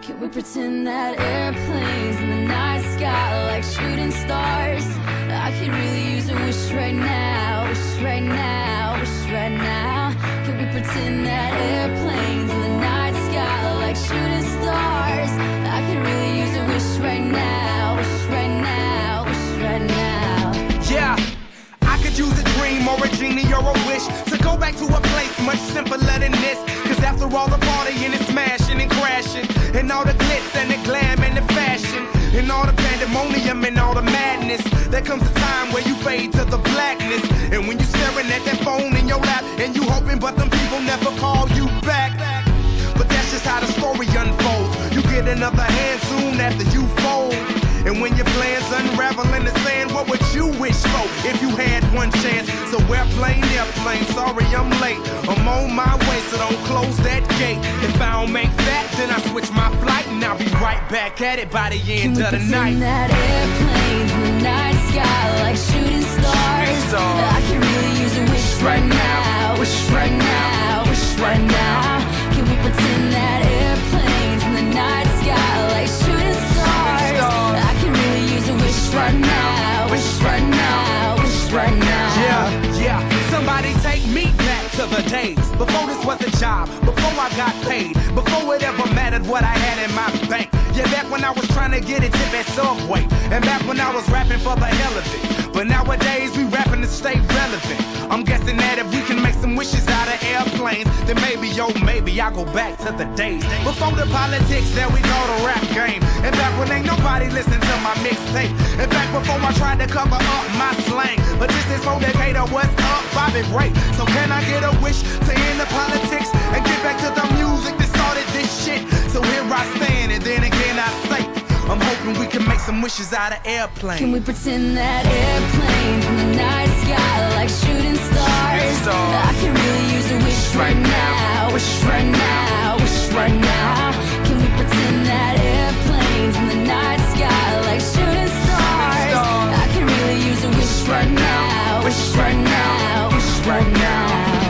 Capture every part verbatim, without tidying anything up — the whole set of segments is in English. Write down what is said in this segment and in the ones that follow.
Can we pretend that airplanes in the night sky like shooting stars? I could really use a wish right now, wish right now, wish right now. Can we pretend that airplanes in the night sky like shooting stars? I could really use a wish right now, wish right now, wish right now. Yeah, I could use a dream or a genie or a wish to go back to a place much simpler than this. Cause after all the partying and smashing and crashing, and all the glitz and the glam and the fashion, and all the pandemonium and all the madness, there comes a time where you fade to the blackness. And when you staring at that phone in your lap, and you hoping but them people never call you back. But that's just how the story unfolds. You get another hand soon after you fold. And when your plans unravel in the sand, what would you wish for if you had one chance? So airplane, airplane, sorry I'm late. I'm on my way, so don't close that gate. If I don't make that, then I switch my flight, and I'll be right back at it by the end of the night. Can we pretend that airplanes in the night sky like shooting stars? I can really use a wish right now, wish right now, wish right now. Can we pretend that airplanes in the night sky like shooting stars? I can really use a wish right now, wish right now, wish right now. Yeah, yeah. Somebody take me back to the days before this was a job, before I got paid, before it ever mattered what I had in my bank. Yeah, back when I was trying to get a tip at Subway, and back when I was rapping for the hell of it. But nowadays we rapping to stay relevant. I'm guessing that if we can make some wishes out of airplanes, then maybe, yo, maybe I'll go back to the days before the politics that we call the rap game. And back when ain't nobody listened to my mixtape. And back before I tried to cover up my slang. But this is for Decatur, what's up, Bobby Ray. So can I get a wish to end the politics and get back to the music that started this shit? So here I stand, and then again I say, I'm hoping we can make some wishes out of airplanes. Can we pretend that airplanes in the night sky like shooting stars? I can really use a wish right now, wish right now, wish right now. Can we pretend that airplanes in the night sky like shooting stars? I can really use a wish right now, wish right now, wish right now.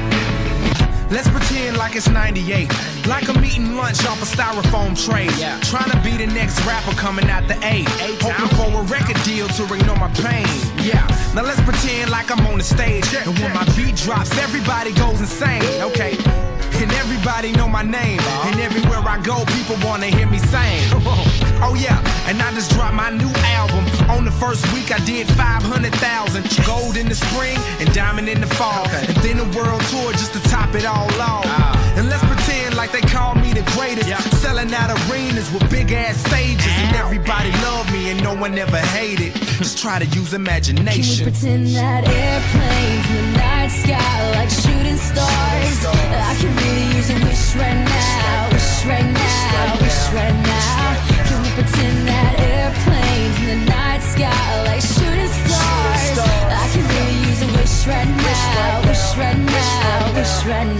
Let's pretend like it's ninety-eight, like I'm eating lunch off a styrofoam tray. Yeah. Trying to be the next rapper coming out the A. Hoping for a record deal to ignore my pain. Yeah. Now let's pretend like I'm on the stage, and when my beat drops, everybody goes insane. Okay. And everybody know my name, and everywhere I go, people wanna hear me sing. Oh yeah, and I just dropped my new album. On the first week I did five hundred thousand. Gold in the spring and diamond in the fall. And then a world tour just to top it all off. And let's pretend like they call me the greatest. Selling out arenas with big ass stages. And everybody love me and no one ever hated. Just try to use imagination. Can we pretend that airplanes in the night sky like shooting stars? I can really use a wish right now, wish right now, wish right now. Can we pretend that airplanes in the night sky like shooting stars? I can really use a wish right now, wish right now, wish right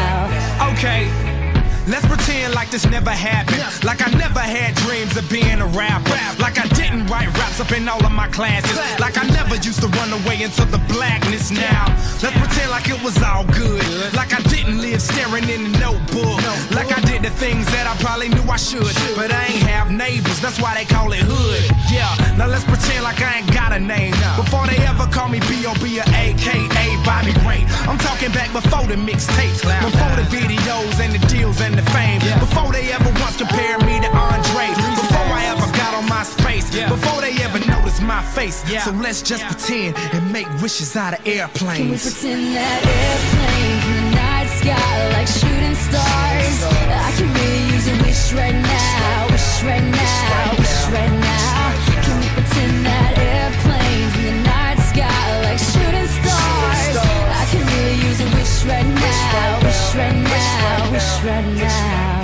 now. Okay. Let's pretend like this never happened. Like I never had dreams of being a rapper. Like I didn't write raps up in all of my classes. Like I never used to run away into the blackness now. Let's pretend like it was all good. Like I didn't live staring in the notebook. Like I did the things that I probably knew I should. But I ain't have neighbors, that's why they call it hood. Yeah, now let's pretend like I ain't got a name. Before they ever call me B O B or A K A Bobby Ray. I'm talking back before the mixtapes, before the videos and the deals and the fame. Yeah. Before they ever once compared me to Andre. Before I ever got on my space. Yeah. Before they ever noticed my face. Yeah. So let's just yeah. pretend and make wishes out of airplanes. Can we pretend that airplanes in the night sky like shooting stars? I can really use a wish right now, wish right now, wish right now. Can we pretend that airplanes in the night sky like shooting stars? I can really use a wish right now, wish right now, wish right now.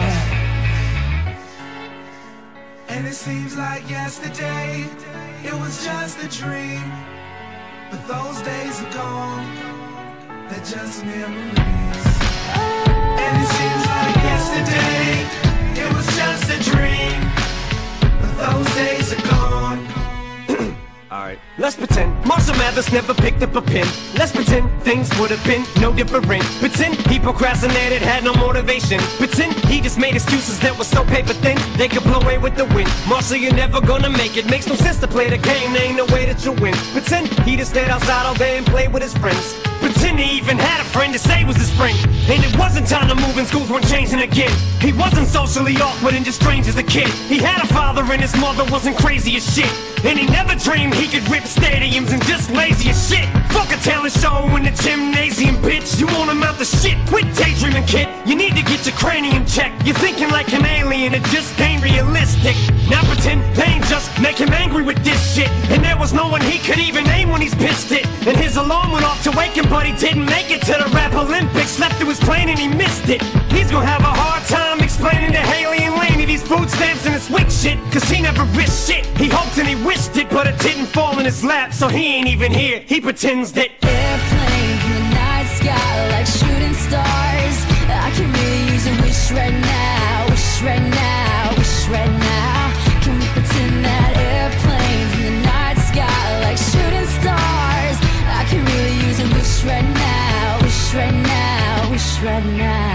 And it seems like yesterday, it was just a dream. But those days are gone, they're just memories. And it seems like yesterday, it was just a dream. But those days are gone. Alright. Let's pretend Marshall Mathers never picked up a pen. Let's pretend things would have been no different. Pretend he procrastinated, had no motivation. Pretend he just made excuses that were so paper thin they could blow away with the wind. Marshall, you're never gonna make it. Makes no sense to play the game, there ain't no way that you'll win. Pretend he just stayed outside all day and played with his friends. Pretend he even had a friend to say was his friend. And it wasn't time to move and schools weren't changing again. He wasn't socially awkward and just strange as a kid. He had a father and his mother wasn't crazy as shit. And he never dreamed he could rip stadiums and just lazy as shit. Fuck a talent show in the gymnasium, bitch. You won't amount to shit. Quit daydreaming, kid. You need to get your cranium checked. You're thinking like an alien, it just ain't realistic. Now pretend they ain't just make him angry with this shit. And there was no one he could even name when he's pissed it. And his alarm went off to wake him, but he didn't make it to the rap Olympics. Slept through his plane and he missed it. He's gonna have a hard time explaining to Haley and Laney these food stamps and this weak shit, cause he never risked shit. He hoped and he wished it, but it didn't fall in his lap, so he ain't even here. He pretends that airplanes in the night sky like shooting stars. I can really use a wish right now, wish right now, wish right now. Can we pretend that airplanes in the night sky like shooting stars? I can really use a wish right now, wish right now, wish right now.